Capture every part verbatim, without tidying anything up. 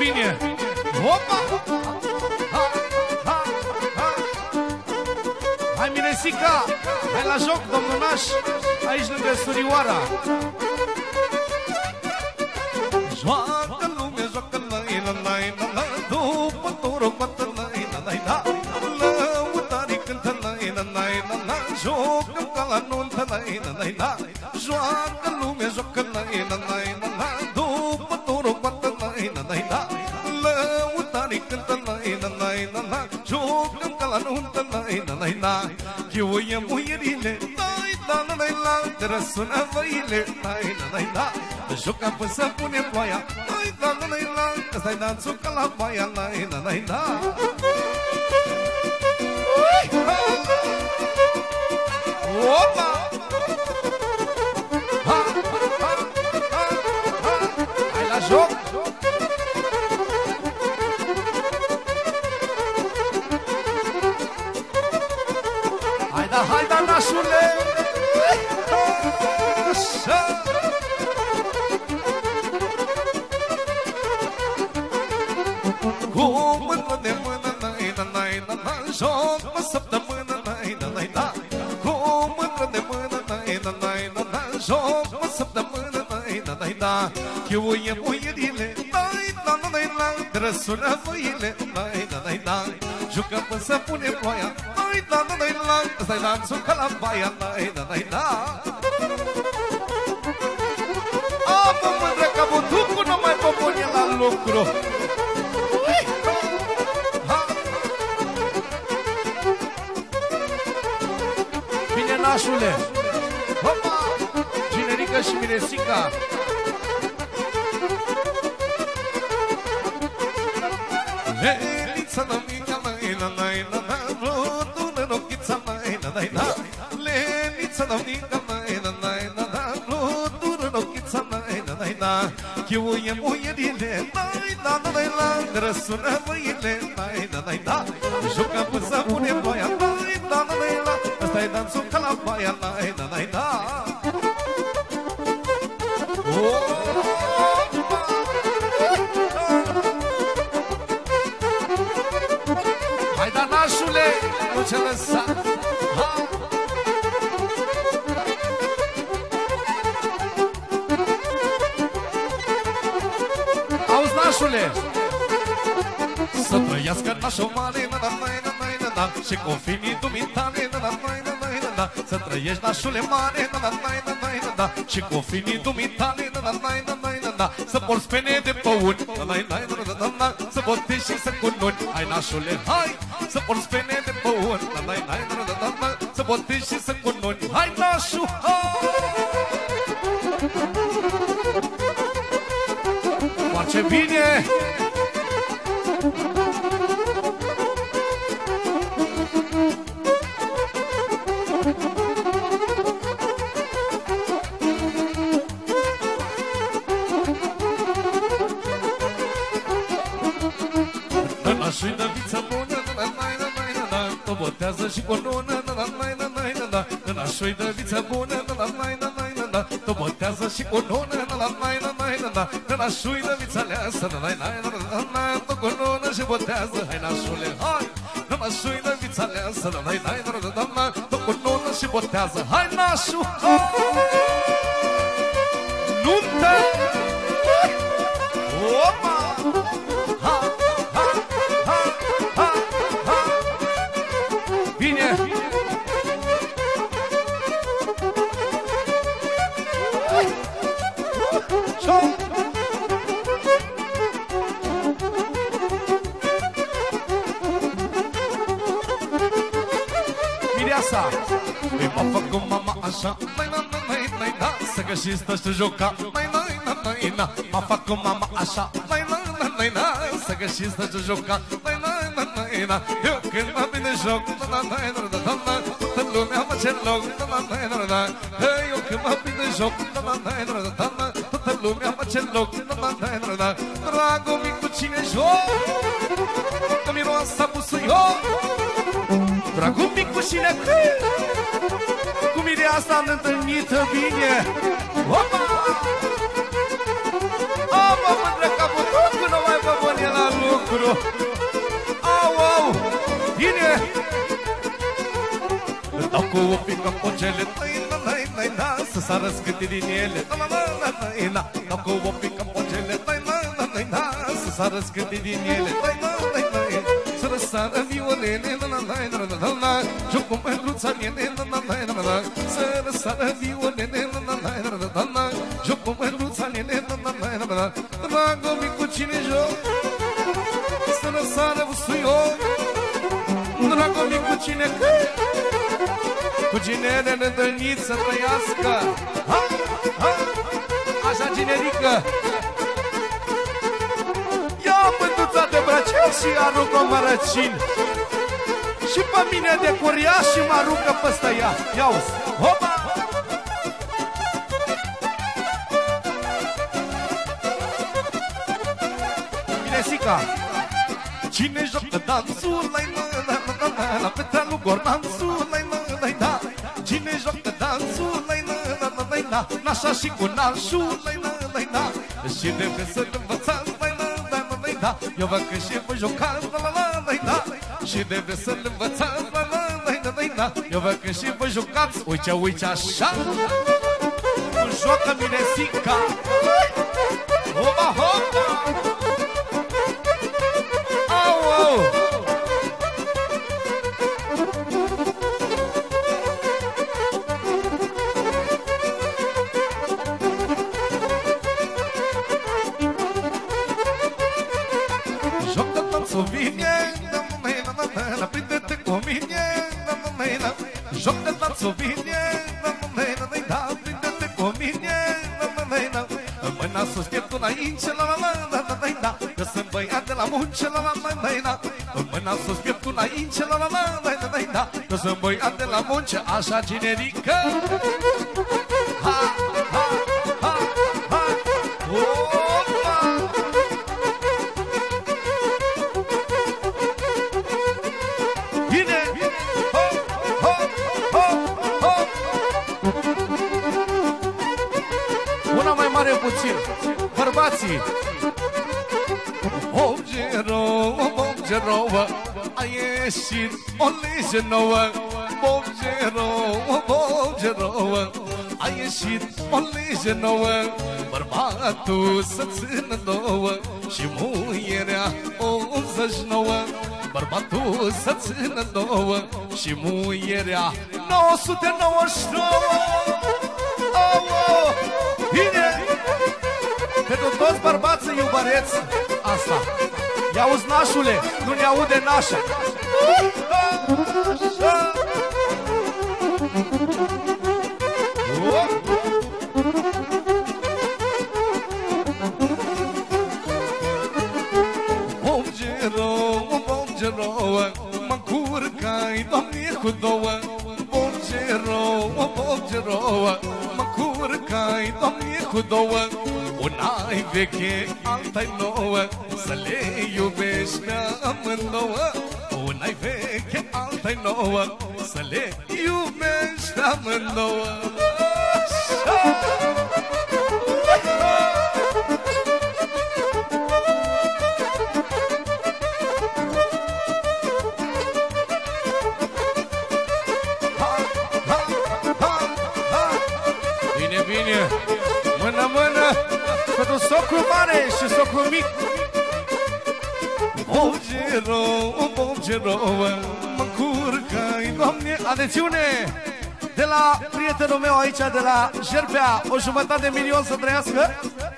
bine! Opa! Ha, ha, ha. Hai, Minesica! Hai la joc, domnul Naș! Aici lângă Surioara! Joacă lume, joacă la la la la, după turul bată la la la, lăutarii cântă la la la la, jocăm ca la nuntă la la la, joacă lume, joacă la la la la, după turul bată la la la, lăutarii cântă la la la la, jocăm ca la nuntă la la la, chiuie muierile, la la la la, te răsună văile, la la la. Joca până să pune ploaia, lai la la la la, ăsta-i danțul ca la baia, lai la la la. Opa! Ha, ha, ha, ha. Hai la joc! Hai da, hai da, nașule! Așa! De mână, nai, nai, nai, nai, joc mă săptămână, nai, nai, nai, cu mână de mână, nai, nai, nai, nai, joc mă săptămână, nai, nai, nai, chiuie muierile, nai, nai, nai, nai, răsună văile, nai, nai, nai, jucăm până să pune ploaia, nai, nai, nai, nai, ăsta-i danțul ca la baia, nai, nai, nai. Am o mândră ca butucul, nu mai popune la lucru. Nașule! Hopa! Ginerică și Minesica! Lenița la mica, lai la lai la la, vlotună nochița, lai la lai la. Lenița la mica, lai la lai la la, vlotună nochița, lai la lai la. Chiuie muierile, lai la la lai la, răsună văile, lai la lai la. Juca până să pune ploaia, lai la la lai la, ăsta-i danțul ca la baia, lai la lai la. Hai da, nașule, nu ce lăsa. Auzi, nașule, să trăiască nașul mare, na na na na na, și cu finii dumitale, na na na na na, să trăiești nașule mare, na na na na na, și cu finii dumitale, na na na na na, să porți pene de păuni, na na na na na, să botești și să cununi, hai nașule, hai, să porți pene de păuni, na na na na na, să botești și să cununi, hai nașul, face bine! Nașul-i de viță bună, na na na na na, o botează și cu nună, na na na na na na, nașul-i de viță bună, na na na na na na, o botează și cu nună, na na na na na na, nașul-i de viță aleasă, na na na na na, o cu nună și botează, hai nașule, hai, nașul-i de viță aleasă, na na na na na, o cu nună și botează, hai nașul, nuntă, opa, ha! Mireasa! Păi m-a făcut mama așa, mai na na na na na, să că și stă și joca, mai na na na na, m-a făcut mama așa, mai na na na na, să că și stă și joca, mai na na na na, eu când mă bine joc, na na na na na na, toată lumea mă cer loc, na na na na na, eu când mă bine joc, na na na na na na, toată lumea mă cer loc, na na na na na, dragul mic cu cine joc, că miroasa busuioc. Dragul mic cu cine cânt, cu Mireasa am întâlnit bine. Opa! Am o mândră ca butuc, nu mai vă Au, au, bine! Dau cu o pică pocele, să sară scâte din ele. Dau cu o pică pocele, să sară scâte din ele. Să răsară violele, joc cu mândruța mele. Să răsară violele, joc cu mândruța mele. Dragă micu, cine joc? Să răsară usuior. Dragă micu, cine cânt? Cu ginere nedălniți să trăiască. Ha, ha, așa generică. Ia mântuța de brăcel și aruncă-o mărăcin. Și pe mine de curiaș și mă aruncă păstă ea. Ia-uzi, hopa! Minesica. Cine joacă dansul, lai la la la la la Petra lui Gordansul, lai la la la. Cine joacă dansul, lai la la la la la Nașa și cu nașul, lai la la la. Și de pe să învățați, lai la la la la la. Eu văd că și vă jucați, la la la la la. Și de pe să învățați, la la la la la. Eu văd că și vă jucați, uite, uite așa. Joacă Minesica. Hopa, hopa. Joc de dansul vine, prinde-te cu mine. Joc de dansul vine, prinde-te cu mine. Mâna sus, pieptul înainte, la la la la la la. Că sunt băiat de la munce, la la la la la. Mâna sus, pieptul înainte, la la la la la la. Că sunt băiat de la munce, așa generică. Ha, ha, ha, ha. Opa! Bine! Ho, ho, ho, ho. Una mai mare puțin. Bărbații. Bobgero, Bobgero, a ieșit o lege nouă. Bobgero, Bobgero, a ieșit o lege nouă. Bărbatul să țină două și muierea optzeci și nouă. Bărbatul să țină două și muierea nouă sute nouăzeci și nouă. Oh, oh. Bine! Pentru toți bărbații iubăreți asta. I-auzi, nașule, nu ne aude nașa. Bobgero, Bobgero, mă curcai, Doamne, cu două. Bobgero, Bobgero, mă curcai, Doamne, cu două. Una-i veche, alta-i nouă, să le iubești pe amândouă. Una-i veche, alta-i nouă, să le iubești pe amândouă. Bine, bine! Mână, mână! Pentru socru mare și socru mic. Bobgero, Bobgero, mă curcai, Doamne. Atențiune! De la prietenul meu aici, de la Jerpea, o jumătate de milion să trăiască.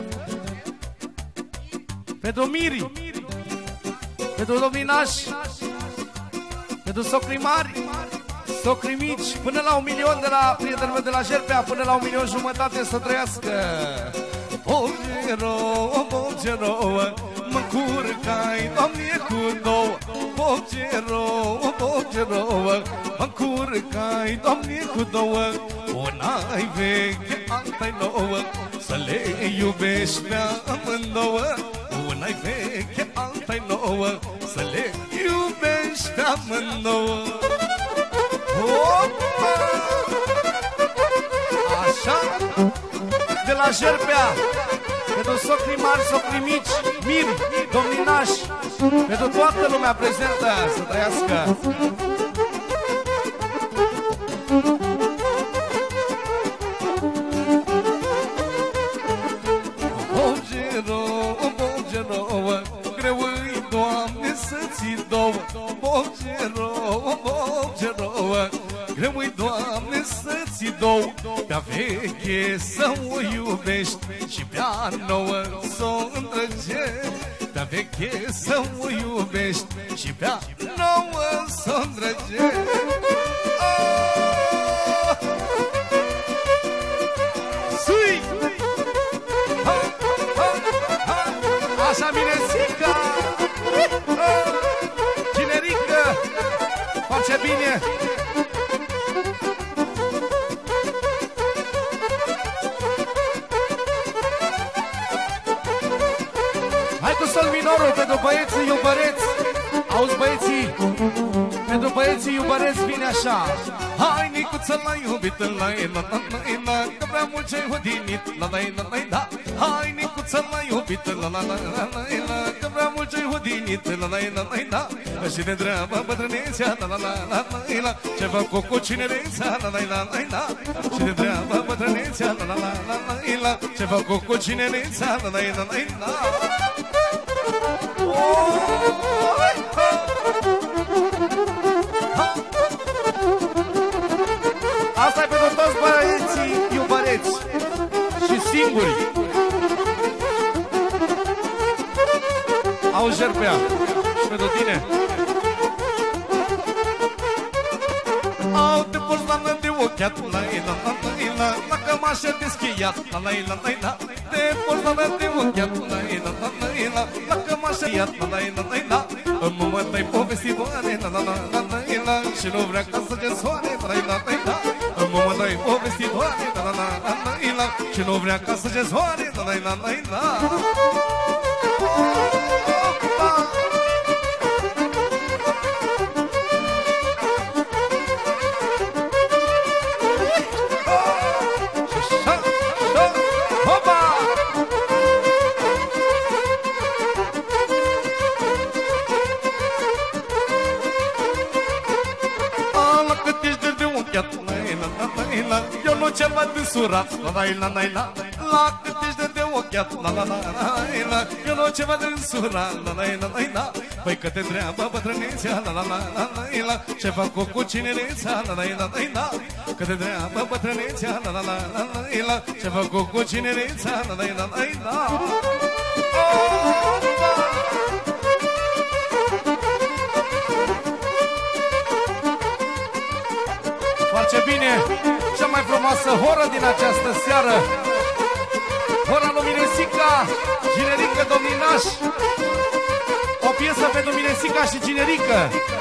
Pentru Miri, pentru domnii nași, pentru socrii mari, socrii mici, până la un milion de la prietenul meu de la Jerpea, până la un milion jumătate să trăiască. Bobgero, Bobgero, mă curcai, Doamne, cu două. Bobgero, Bobgero, mă curcai, Doamne, cu două. Una-i veche, alta-i nouă, să le iubești pe amândouă. Una-i veche, alta-i nouă, să le iubești pe amândouă. Opa! Așa? De la Jerpea, pentru socrii mari, socrii mici, Miri, domnii nași, Pentru toată lumea prezentă, să trăiască. Bogero, bogero, greu-i, Doamne, să-ți două. Bogero, bogero, greu-i, Doamne, să-ți două. Pe-a veche să o iubești și pe-a nouă să o îndrăgești. Pe-a veche să o iubești și pe-a nouă să o îndrăgești. Oh! Sui! Ha, ha, ha. Așa, Minesica! Generică! Face bine! Hai cu sol minorul pentru băieții iubăreți. Auzi, băieții? Pentru băieții iubăreți vine așa. Hai, Nicuță, l-ai iubit, la-i, la-la-la-la, că prea mult ce-ai hodinit, la-la-la-la-la. Hai, Nicuță, l-ai iubit, la-la-la-la-la, că prea mult ce-ai hodinit, la-la-la-la-la. Și de dreabă bătrânețea, la-la-la-la-la, ce fac cu cinereța, la-la-la-la-la. Și de dreabă bătrânețea, la-la-la-la-la, ce fac cu cinereța, la-la-la-la-la. Asta e pentru toți băieții iubăreți și singuri. Auzi, Jerpea, și pentru tine. Au te portlană de ochiat, la-i-la-la-la-la, la cămașă de schiat, la-i-la-la-la. Te portlană de ochiat, la-i-la-la-la-la, la cămașă de schiat, la-i-la-la-la. În moment ai povestitoare, la-la-la-la-la, și nu vrea ca să te soare, la-i-la-la-la. În moment ai povestitoare, la-la-la-la-la, și nu vrea ca să te soare, la-i-la-la-la. Eu nu ce văd însurat, la-la-la-la-la, la cât ești de ochiat, la-la-la-la-la, eu nu ce văd însurat, la-la-la-la-la. Păi că te întreabă bătrânețea, la-la-la-la-la, ce fac cu cinereța, la-la-la-la-la. Că te întreabă bătrânețea, la-la-la-la-la, ce fac cu cinereța, la-la-la-la-la. Face bine! Cea mai frumoasă horă din această seară, hora lui Minesica, Ginerică Domninaș. O piesă pentru Minesica și Ginerică.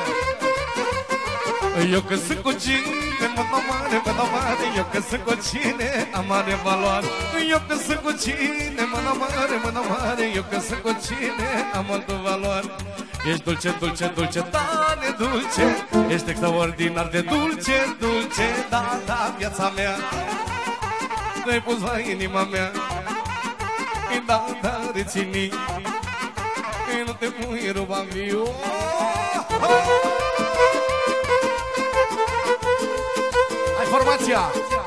Eu că sunt cu cine, mă mare, mă mare, eu că sunt cu cine, am mare valoare. Eu că sunt cu cine, mă mare, mă mare, eu că sunt cu cine, am altă valoare. Ești dulce, dulce, dulce, tare dulce, ești extraordinar de dulce, dulce, da, da, viața mea. Te-ai pus la inima mea, da, da, rețini, nu te pui ruba viu. Hai formația!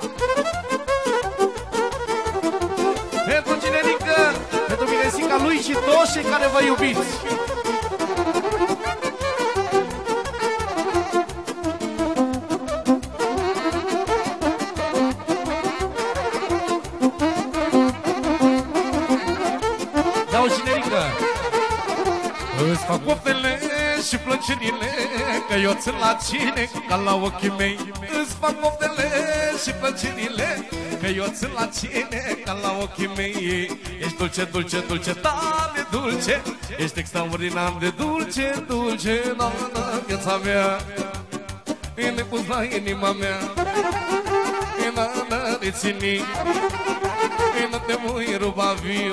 Pentru Ginerică, pentru Minesica lui și toți cei care vă iubiți. Dau Ginerică! Îți fac poftele și plăcerile, că eu țin la cine ca la ochii mei. Îți fac poftele și plăcerile, că eu țin la cine ca la ochii mei. Ești dulce, dulce, dulce, tare dulce, ești extraordinar de dulce, dulce, da, da, viața mea. E nepus la inima mea, e da, da, rețini, e nu te voi ruba viu.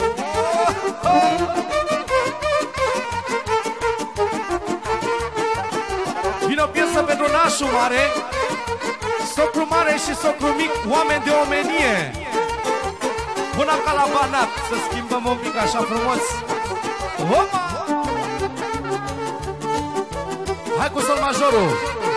Vine o piesă pentru nașul mare, socru mare și socru mic, oameni de omenie. Până ca la Banat, să schimbăm un pic așa frumos. Opa! Hai cu sol majorul.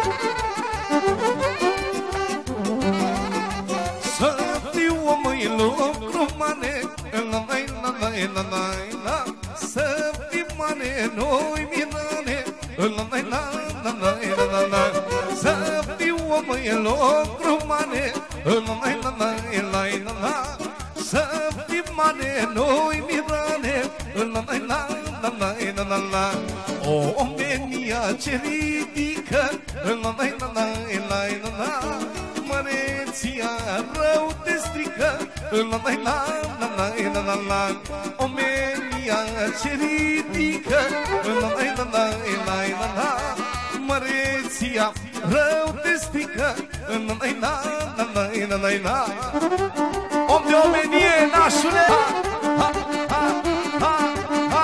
Să fiu omul lucru mane, la la la la la la la. Să fiu mane, noi minane, la la la la la la la. Să fiu omul lucru mane, la la la la la la la. Să fiu mane, noi minane, la la la la la la la. O omenia ce ridică, la la la la la la. Măreția rău te strică, la la la la la la la. Omenia ce ridică, la la la la la la la. Măreția rău te strică, la la la la la la la. Om de omenie, nașule! Ha, ha, ha, ha.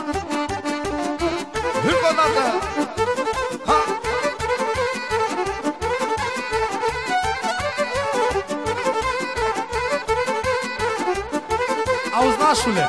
Încă o dată! Ha! Auzi, nașule!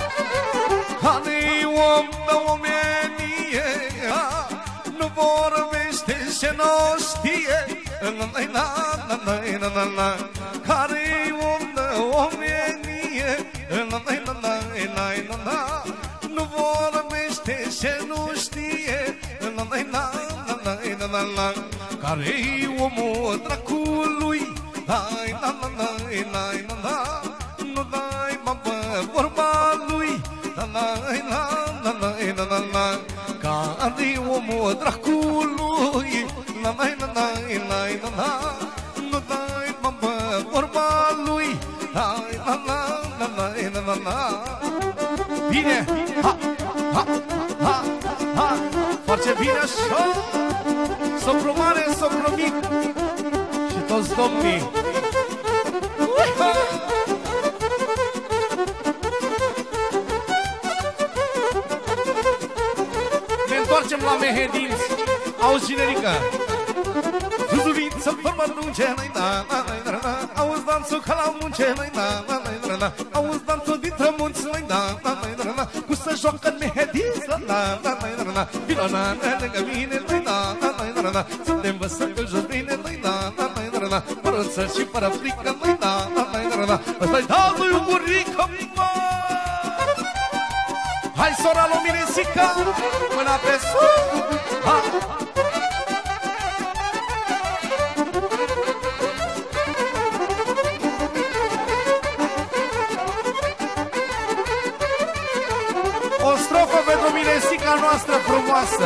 Hani om de omenie, nu vorbește și nu știe, la la la la la la la. Care om de omenie, la la la la la la la. Nu vorbește și nu știe, la la la la la la la la. Care omul dracului, hai la la la la la la. Nu dai babă vorba lui, la la la la la la la la. Care omul dracului, la la la la la la la. Nu dai babă vorba lui, la la la la la la la. Bine! Ha! Ha! Ha! Ha! Face bine așa! Socru mare, socru mic și toți domnii! Ne întoarcem la Mehedinți. Auzi, generică! Zuzuviță, vorba lunge, la la la la. Auzi danțul ca la munce, la la la la. Auzi danțul dintre munți, la la la la. Cu să joacă Mehedinți, la la la la. Vino la lângă mine, la la la la. Să te învățăm că joci bine, la la la la. Fără țăr și fără frică, la la la la. Ăsta-i dalul burică, mă! Hai, sora lui Miresica, mâna pe sus! Ha! O strofă pentru Miresica noastră frumoasă!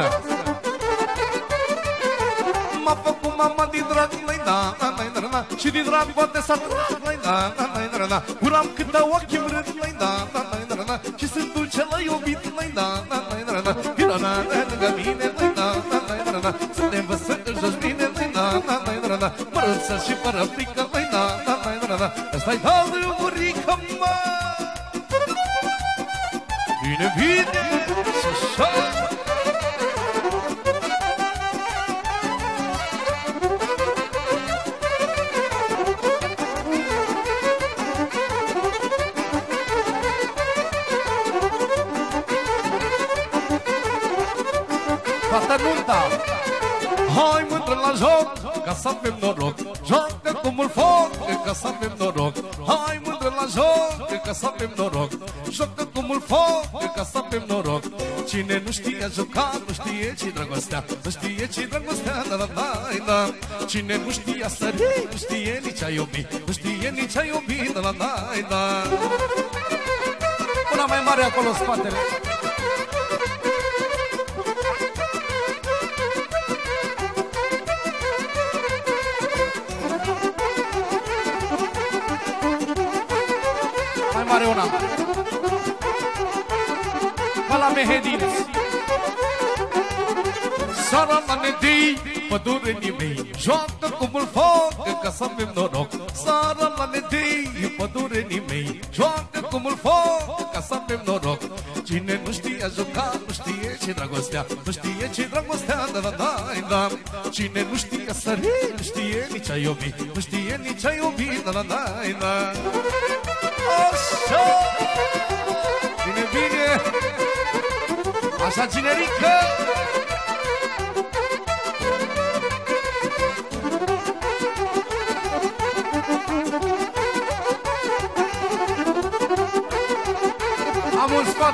M-a făcut mama din drag, la la la la. Și din drag poate să trag, la la la la. Uram câtă ochi mrât, la la la la. Și sunt dulce la iubit, la la la la. Vino la lângă mine, la la la la. Să te învățăm că joci bine, la la la la. Mărânță și fără frică, la la la la. Ăsta-i dalul burică, mă! Bine, bine, și așa! Toată nunta! Hai mândră la joc, ca să avem noroc. Joacă cu mult foc, ca să avem noroc. Hai mândră la joc, ca să avem noroc. Joacă cu mult foc, ca să avem noroc. Cine nu știe juca, nu știe ce dragostea. Nu știe ce dragostea, da la la la. Cine nu știe sări, nu știe nici a iubi. Nu știe nici a iubi, da la la la. Una mai mare acolo în spatele. Mai mare una. Ca la Mehedinți. Sara la nedei, pădurenii mei, joacă cu mult foc, ca să avem noroc. Sara la nedei, pădurenii mei, joacă cu mult foc, ca să avem noroc. Cine nu știe juca, nu știe ce dragostea. Nu știe ce dragostea, da, da, da, da. Cine nu știe sări, nu știe nici a iubi. Nu știe nici a iubi, da, da, da, da. Așa! Bine, bine! Așa, generică!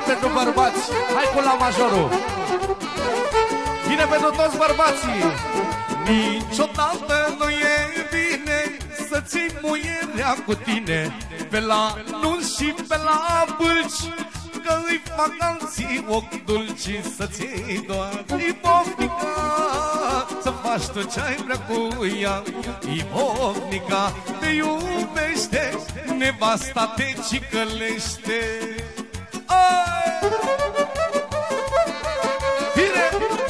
pentru bărbați. Hai cu la majorul. Bine pentru toți bărbații. Niciodată nu e bine să ții muierea cu tine pe la nunți și pe la bâlci, că îi fac alții ochi dulci. Să-ți iei doar ibovnica, să faci tot ce-ai vrea cu ea. Ibovnica te iubește, nevasta te cicălește. Ai! Bine!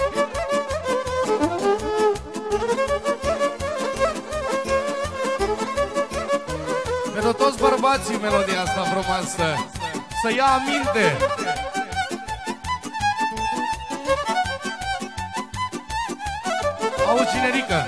Pentru toți bărbații melodia asta frumoasă, să ia aminte. Auzi, generică.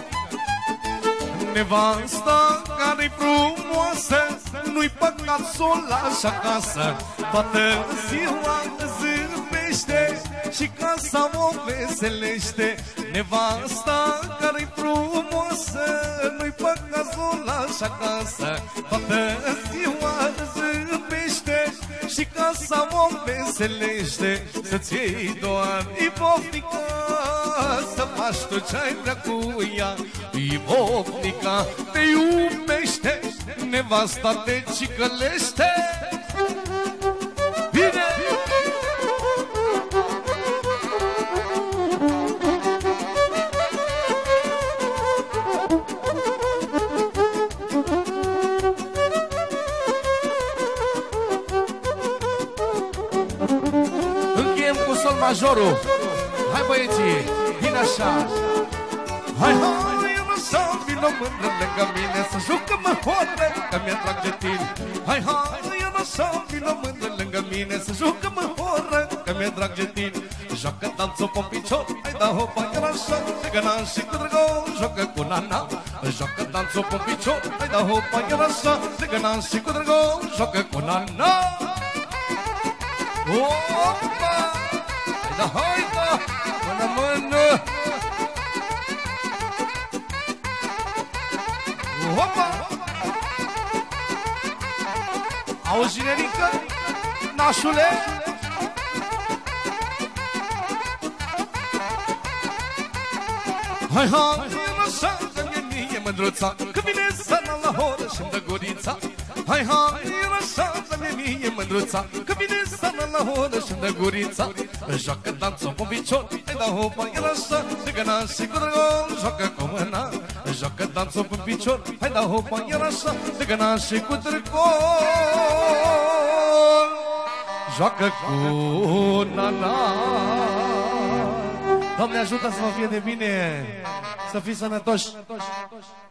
Nevasta care-i frumoasă, nu-i păcat să o lași acasă. Toată ziua zâmbește și casa o veselește. Nevasta care-i frumoasă, nu-i păcat să o lași acasă. Toată ziua zâmbește și casa o veselește. Să-ți iei doar ibovnica, să faci tot ce-ai vrea cu ea. Ibovnica te iubește, nevasta te cicălește. Bine! Încheiem cu sol majorul. Hai băieții, bine așa. Hai, hai, lăsa, vină mândră lângă mine, să jucăm hotără, că mi-e drag de tine. Hai, hai, lăsa, vină mândră lângă mine, să jucăm hotără, că mi-e drag de tine. Joacă danțul pe picior, hai da hopa, chiar așa, legăna și cu drăgău, joacă cu nana. Joacă danțul pe picior, hai da hopa, chiar așa, legăna și cu drăgău, joacă cu nana. Opa! Hai da, hai da, mână, mână. Opa! Auzi, generică? Nașule? Hai, hai, lăsa, că-mi mie mândruța, că vine sana la horă și-mi dă gurița. Hai, hai, lăsa, că-mi mie mândruța, că vine sana la horă și-mi dă gurița. Joacă danțul pe picior, hai da hopa, el așa, zigăna și cu drăgol, joacă cu mâna. Joacă danțul pe picior, hai da hopa, el așa, zigăna și cu drăgol, joacă cu nana. Doamne ajută să vă fie de bine, să fiți sănătoși.